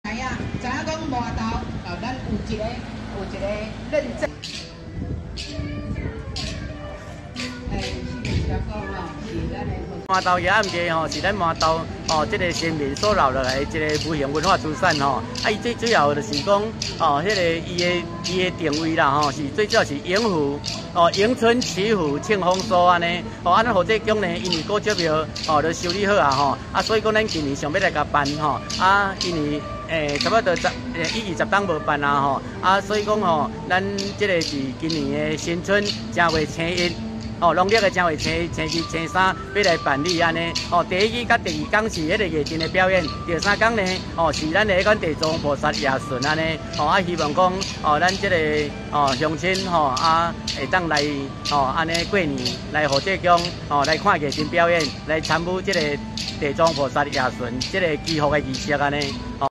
知影讲麻豆咱有一个认证。 麻豆夜暗街吼是咱麻豆这个先民所留落来一个无形文化资产吼。伊最主要就是讲迄个伊的定位啦吼，是最主要是迎福迎春祈福庆丰收安尼安尼，或者讲呢，因为古迹庙都修理好啊吼所以讲咱今年想要来甲办吼因为差不多10档无办啊所以讲咱这个是今年的新春正月初一。农历的正月初2、初3要来办理安尼。第一日甲第二天是迄个夜间的表演，第三天呢是咱的迄款地藏菩萨夜巡安尼。希望讲咱这个乡亲会当来安尼过年来和这宫来看夜间表演，来参与这个地藏菩萨夜巡这个祈福的仪式安尼